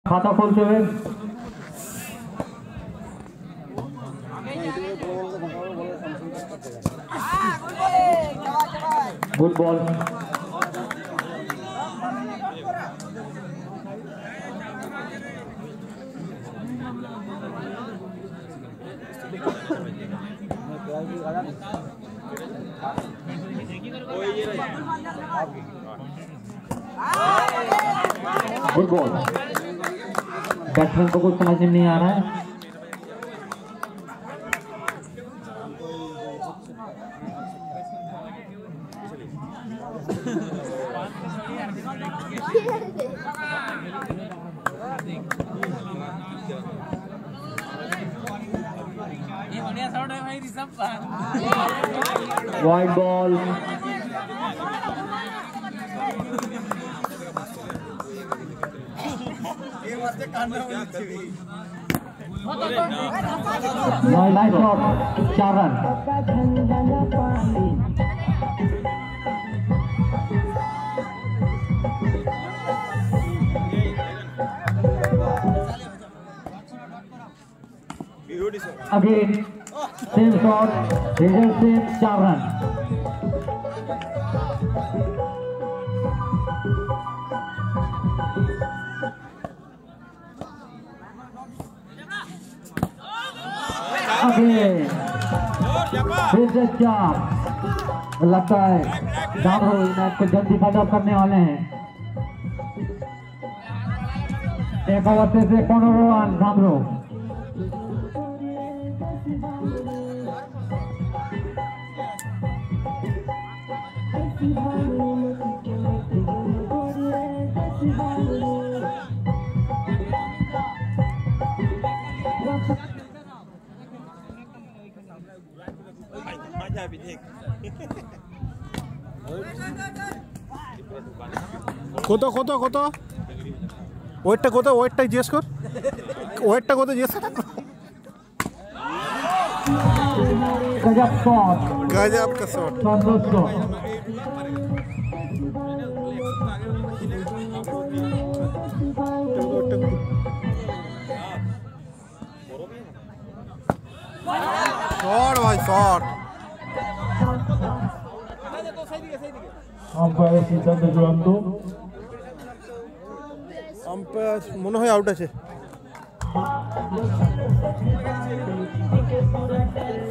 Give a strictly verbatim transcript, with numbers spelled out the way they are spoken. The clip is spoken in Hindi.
खाता खोलते हुए good ball. Good ball. Batsman को कुछ समझ में नहीं आ रहा है। Wide ball. नाइस शॉट, चार run. Again same shot, result same, चार रन। फिर से चार। लगता है दामरो मैच को जल्दी फाइनल करने वाले हैं। एक ओवर से पंद्रह रन दामरो। কত কত কত ওয়েটটা কত ওয়েটটা জিজ্ঞেস কর ওয়েটটা কত জিজ্ঞেস কর गजब शॉट गजब का शॉट शॉट भाई शॉट আম্পায়ার সিদ্ধান্ত চূড়ান্ত। আম্পায়ার মনে হয় আউট আছে।